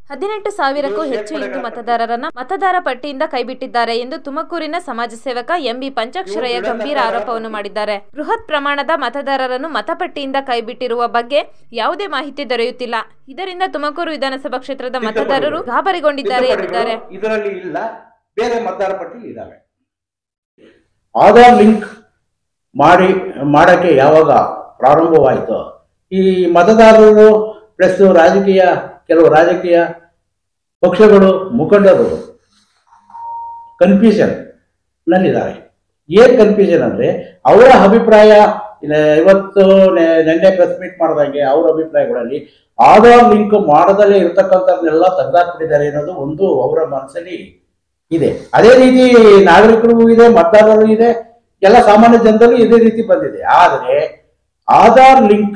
18,000ಕ್ಕೂ ಹೆಚ್ಚು ಹಿಂದೂ ಮತದಾರರನ್ನ ಮತದಾರ ಪಟ್ಟಿಯಿಂದ ಕೈಬಿಟ್ಟಿದ್ದಾರೆ ಎಂದು ತುಮಕೂರಿನ ಸಮಾಜ ಸೇವಕ ಎಂಬಿ ಪಂಚಾಕ್ಷರಯ್ಯ ಗಂಭೀರ ಆರೋಪವನ್ನು ಮಾಡಿದ್ದಾರೆ. ಬೃಹತ್ ಪ್ರಮಾಣದ ಮತದಾರರನ್ನು ಮತಪಟ್ಟಿಯಿಂದ ಕೈಬಿಟ್ಟಿರುವ ಬಗ್ಗೆ ಯಾವುದೇ ಮಾಹಿತಿ ದೊರೆಯುತ್ತಿಲ್ಲ. ಇದರಿಂದ ತುಮಕೂರು ವಿಧಾನಸಭಾ ಕ್ಷೇತ್ರದ ಮತದಾರರು ಗಾಬರಿಗೊಂಡಿದ್ದಾರೆ ಎಂದಿದ್ದಾರೆ. ಇದರಲ್ಲಿ ಇಲ್ಲ, ಬೇರೆ ಮತದಾರ ಪಟ್ಟಿ ಇದ್ದಾವೆ. ಆಧಾರ್ ಲಿಂಕ್ ಮಾಡಕ್ಕೆ ಯಾವಾಗ ಪ್ರಾರಂಭವಾಯಿತು, ಈ ಮತದಾರರು ಪ್ಲಸ್ ಕೆಲವು ರಾಜಕೀಯ ಪಕ್ಷಗಳು ಮುಖಂಡರು ಕನ್ಫ್ಯೂಷನ್ ನಲ್ಲಿದ್ದಾರೆ. ಏನ್ ಕನ್ಫ್ಯೂಷನ್ ಅಂದ್ರೆ, ಅವರ ಅಭಿಪ್ರಾಯ ಇವತ್ತು ನೆನ್ನೆ ಪ್ರೆಸ್ ಮೀಟ್ ಮಾಡಿದಂಗೆ ಅವರ ಅಭಿಪ್ರಾಯಗಳಲ್ಲಿ ಆಧಾರ್ ಲಿಂಕ್ ಮಾಡದಲ್ಲೇ ಇರತಕ್ಕಂಥದ್ದನ್ನೆಲ್ಲ ತೆಗೆದಾಕ್ಬಿಟ್ಟಿದ್ದಾರೆ ಅನ್ನೋದು ಒಂದು ಅವರ ಮನಸ್ಸಲ್ಲಿ ಇದೆ. ಅದೇ ರೀತಿ ನಾಗರಿಕರಿಗೂ ಇದೆ, ಮತದಾರರು ಇದೆ, ಎಲ್ಲ ಸಾಮಾನ್ಯ ಜನರಲ್ಲೂ ಇದೇ ರೀತಿ ಬಂದಿದೆ. ಆದರೆ ಆಧಾರ್ ಲಿಂಕ್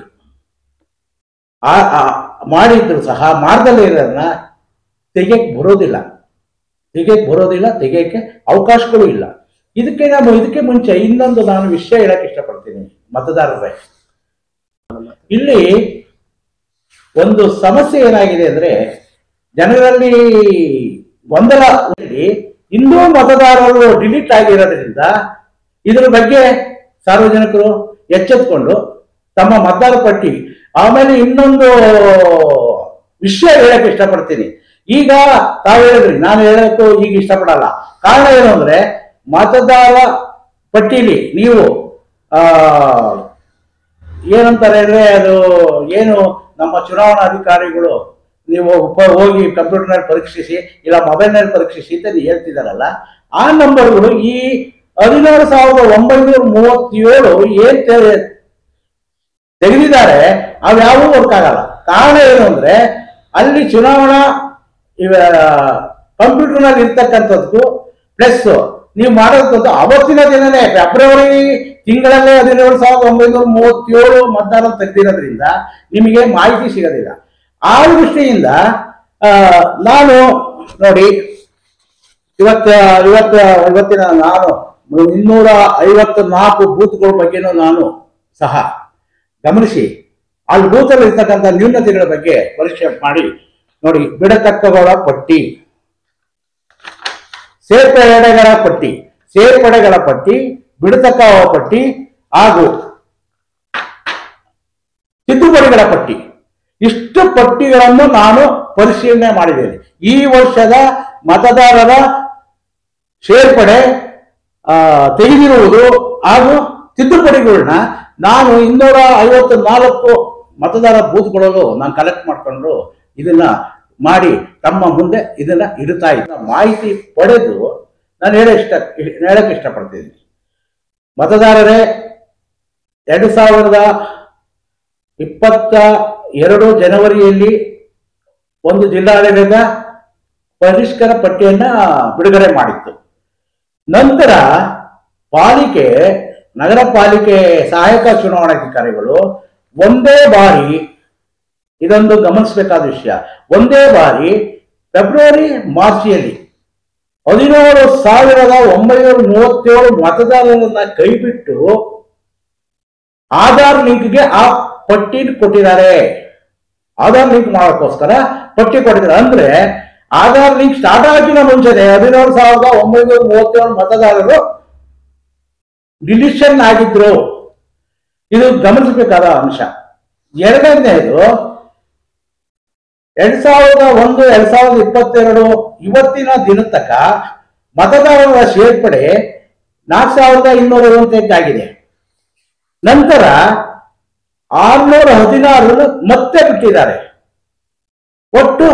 ಮಾಡಿದ್ರು ಸಹ ಮಾಡ್ದಲ್ಲೇ ಇರೋದನ್ನ ತೆಗೆಯಕ್ಕೆ ಬರೋದಿಲ್ಲ, ತೆಗೆಯಕ್ಕೆ ಅವಕಾಶಗಳು ಇಲ್ಲ. ಇದಕ್ಕೆ ಮುಂಚೆ ಇನ್ನೊಂದು ನಾನು ವಿಷಯ ಹೇಳಕ್ ಇಷ್ಟಪಡ್ತೀನಿ. ಮತದಾರರೇ, ಇಲ್ಲಿ ಒಂದು ಸಮಸ್ಯೆ ಏನಾಗಿದೆ ಅಂದ್ರೆ, ಜನರಲ್ಲಿ ಗೊಂದಲ, ಇನ್ನೂ ಮತದಾರರು ಡಿಲೀಟ್ ಆಗಿರೋದ್ರಿಂದ ಇದರ ಬಗ್ಗೆ ಸಾರ್ವಜನಿಕರು ಎಚ್ಚೆತ್ಕೊಂಡು ತಮ್ಮ ಮತದಾರ ಪಟ್ಟಿ. ಆಮೇಲೆ ಇನ್ನೊಂದು ವಿಷಯ ಹೇಳಕ್ ಇಷ್ಟಪಡ್ತೀನಿ. ಈಗ ತಾವು ಹೇಳಿದ್ರಿ, ನಾನು ಹೇಳಕ್ಕೂ ಈಗ ಇಷ್ಟಪಡಲ್ಲ. ಕಾರಣ ಏನು ಅಂದ್ರೆ, ಮತದಾರ ಪಟ್ಟಿಲಿ ನೀವು ಏನಂತಾರೆ ಅಂದ್ರೆ, ಅದು ಏನು ನಮ್ಮ ಚುನಾವಣಾ ಅಧಿಕಾರಿಗಳು ನೀವು ಹೋಗಿ ಕಂಪ್ಯೂಟರ್ನಲ್ಲಿ ಪರೀಕ್ಷಿಸಿ ಇಲ್ಲ ಮೊಬೈಲ್ನಲ್ಲಿ ಪರೀಕ್ಷಿಸಿ ಅಂತ ಹೇಳ್ತಿದಾರಲ್ಲ, ಆ ನಂಬರ್ಗಳು ಈ 16,937 ಏನ್ ತೆಗೆದಿದ್ದಾರೆ ಅವ್ಯಾವೂ ವರ್ಕ್ ಆಗಲ್ಲ. ಕಾರಣ ಏನು ಅಂದ್ರೆ, ಅಲ್ಲಿ ಚುನಾವಣಾ ಕಂಪ್ಯೂಟರ್ನಲ್ಲಿ ಇರ್ತಕ್ಕಂಥದ್ದು ಪ್ಲಸ್ ನೀವು ಮಾಡೋದಂತ ಅವತ್ತಿನ ದಿನನೇ ಫೆಬ್ರವರಿ ತಿಂಗಳಲ್ಲೇ 17,937 ಮತದಾರ ತೆಗೆದಿರೋದ್ರಿಂದ ನಿಮಗೆ ಮಾಹಿತಿ ಸಿಗೋದಿಲ್ಲ. ಆ ದೃಷ್ಟಿಯಿಂದ ನಾನು ನೋಡಿ ಇವತ್ತಿನ ನಾನು 254 ಬೂತ್ಗಳ ಬಗ್ಗೆನೂ ನಾನು ಸಹ ಗಮನಿಸಿ ಅಲ್ಲಿ ಬೂತಲ್ಲಿ ಇರ್ತಕ್ಕಂಥ ನ್ಯೂನತೆಗಳ ಬಗ್ಗೆ ಪರಿಶೀಲನೆ ಮಾಡಿ ನೋಡಿ. ಬಿಡತಕ್ಕಗಳ ಪಟ್ಟಿ, ಸೇರ್ಪಡೆಗಳ ಪಟ್ಟಿ, ಬಿಡತಕ್ಕ ಪಟ್ಟಿ ಹಾಗೂ ತಿದ್ದುಪಡಿಗಳ ಪಟ್ಟಿ, ಇಷ್ಟು ಪಟ್ಟಿಗಳನ್ನು ನಾನು ಪರಿಶೀಲನೆ ಮಾಡಿದ್ದೇನೆ. ಈ ವರ್ಷದ ಮತದಾರರ ಸೇರ್ಪಡೆ ತೆಗೆದಿರುವುದು ಹಾಗೂ ತಿದ್ದುಪಡಿಗಳನ್ನ ನಾನು 254 ಮತದಾರ ಬೂತ್ಗಳಲ್ಲೂ ನಾನು ಕಲೆಕ್ಟ್ ಮಾಡ್ಕೊಂಡು ಇದನ್ನ ಮಾಡಿ ತಮ್ಮ ಮುಂದೆ ಇದನ್ನ ಇಡ್ತಾ ಇದ್ದ ಮಾಹಿತಿ ಪಡೆದು ನಾನು ಹೇಳಕ್ ಇಷ್ಟಪಡ್ತಿದ್ದೀನಿ. ಮತದಾರರೇ, 2022 ಜನವರಿಯಲ್ಲಿ ಒಂದು ಜಿಲ್ಲಾಡಳಿತ ಪರಿಷ್ಕರ ಪಟ್ಟಿಯನ್ನ ಬಿಡುಗಡೆ ಮಾಡಿತ್ತು. ನಂತರ ನಗರ ಪಾಲಿಕೆ ಸಹಾಯಕ ಚುನಾವಣಾಧಿಕಾರಿಗಳು ಒಂದೇ ಬಾರಿ, ಇದೊಂದು ಗಮನಿಸಬೇಕಾದ ವಿಷಯ, ಒಂದೇ ಬಾರಿ ಫೆಬ್ರವರಿ ಮಾರ್ಚ್ನಲ್ಲಿ 16,937 ಮತದಾರರನ್ನ ಕೈಬಿಟ್ಟು ಆಧಾರ್ ಲಿಂಕ್ಗೆ ಆ ಪಟ್ಟಿ ಕೊಟ್ಟಿದ್ದಾರೆ. ಆಧಾರ್ ಲಿಂಕ್ ಮಾಡೋಕ್ಕೋಸ್ಕರ ಪಟ್ಟಿ ಕೊಟ್ಟಿದ್ದಾರೆ. ಅಂದ್ರೆ ಆಧಾರ್ ಲಿಂಕ್ ಸ್ಟಾರ್ಟ್ ಆಗಿನ ಮುಂಚೆನೆ 17,937 ಮತದಾರರು ಡಿಲಿಷನ್ ಆಗಿದ್ರು. ಇದು ಗಮನಿಸಬೇಕಾದ ಅಂಶ. ಎರಡನೇದು, 2001-2022 ಇವತ್ತಿನ ದಿನ ತನಕ ಮತದಾರರ ಸೇರ್ಪಡೆ 4,258 ಆಗಿದೆ. ನಂತರ 616 ಮತ್ತೆ ಬಿಟ್ಟಿದ್ದಾರೆ. ಒಟ್ಟು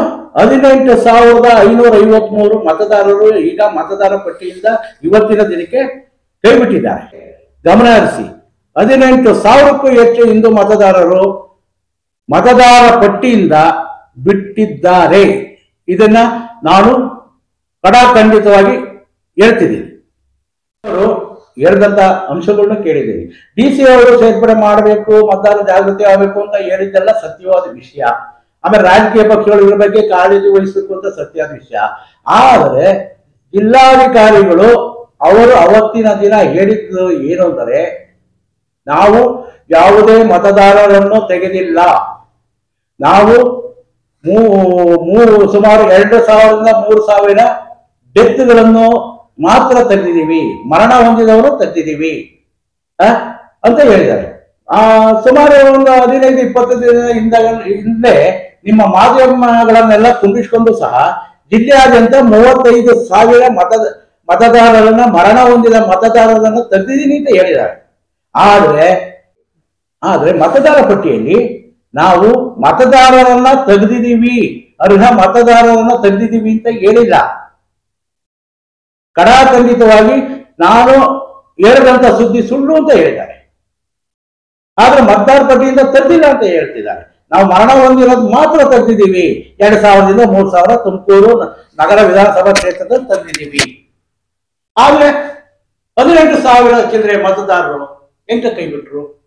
18,553 ಮತದಾರರು ಈಗ ಮತದಾರ ಪಟ್ಟಿಯಿಂದ ಇವತ್ತಿನ ದಿನಕ್ಕೆ ಕೈಬಿಟ್ಟಿದ್ದಾರೆ. ಗಮನ ಹರಿಸಿ, 18,000ಕ್ಕೂ ಹೆಚ್ಚು ಹಿಂದೂ ಮತದಾರರು ಮತದಾರ ಪಟ್ಟಿಯಿಂದ ಬಿಟ್ಟಿದ್ದಾರೆ. ಇದನ್ನ ನಾನು ಕಡಾಖಂಡಿತವಾಗಿ ಹೇಳ್ತಿದ್ದೀನಿ. ಅವರು ಹೇಳಿದಂತ ಅಂಶಗಳನ್ನ ಕೇಳಿದ್ದೀನಿ. DC ಅವರು ಸೇರ್ಪಡೆ ಮಾಡಬೇಕು, ಮತದಾರ ಜಾಗೃತಿ ಆಗಬೇಕು ಅಂತ ಹೇಳಿದ್ದೆಲ್ಲ ಸತ್ಯವಾದ ವಿಷಯ. ಆಮೇಲೆ ರಾಜಕೀಯ ಪಕ್ಷಗಳು ಇದ್ರ ಬಗ್ಗೆ ಕಾಳಜಿ ವಹಿಸಬೇಕು ಅಂತ ಸತ್ಯವಾದ ವಿಷಯ. ಆದರೆ ಜಿಲ್ಲಾಧಿಕಾರಿಗಳು ಅವರು ಅವತ್ತಿನ ದಿನ ಹೇಳಿದ್ದು ಏನು ಅಂದರೆ, ನಾವು ಯಾವುದೇ ಮತದಾರರನ್ನು ತೆಗೆದಿಲ್ಲ, ನಾವು ಸುಮಾರು 2,000ರಿಂದ 3,000 ಡೆತ್ಗಳನ್ನು ಮಾತ್ರ ತೆಗೆದಿದ್ದೀವಿ, ಮರಣ ಹೊಂದಿದವರು ತೆಗೆದಿದ್ದೀವಿ ಅಂತ ಹೇಳಿದ್ದಾರೆ. ಸುಮಾರು ಒಂದು 15-20 ದಿನದ ಹಿಂದೆ ನಿಮ್ಮ ಮಾಧ್ಯಮಗಳನ್ನೆಲ್ಲ ತುಂಬಿಸಿಕೊಂಡು ಸಹ ಜಿಲ್ಲೆಯಾದ್ಯಂತ 35,000 ಮತದಾರರನ್ನ ಮರಣ ಹೊಂದಿದ ಮತದಾರರನ್ನು ತೆಗೆದಿದ್ದೀನಿ ಅಂತ ಹೇಳಿದ್ದಾರೆ. ಆದ್ರೆ ಮತದಾರ ಪಟ್ಟಿಯಲ್ಲಿ ನಾವು ಮತದಾರರನ್ನ ತೆಗೆದಿದ್ದೀವಿ, ಅರ್ಹ ಮತದಾರರನ್ನ ತೆಗೆದಿದ್ದೀವಿ ಅಂತ ಹೇಳಿಲ್ಲ. ಖಡಾಖಂಡಿತವಾಗಿ ನಾನು ಹೇಳಿದಂತ ಸುದ್ದಿ ಸುಳ್ಳು ಅಂತ ಹೇಳಿದ್ದಾರೆ. ಆದ್ರೆ ಮತದಾರ ಪಟ್ಟಿಯಿಂದ ತೆಗೆದಿಲ್ಲ ಅಂತ ಹೇಳ್ತಿದ್ದಾರೆ. ನಾವು ಮರಣ ಹೊಂದಿರೋದು ಮಾತ್ರ ತೆಗೆದಿದ್ದೀವಿ. 2,000ದಿಂದ 3,000 ತುಮಕೂರು ನಗರ ವಿಧಾನಸಭಾ ಕ್ಷೇತ್ರದಲ್ಲಿ ತೆಗೆದಿದ್ದೀವಿ. ಆದ್ರೆ 18,000 ಚಿಲ್ಲರೆ ಮತದಾರರು ಎಂತ ಕೈ ಬಿಟ್ರು?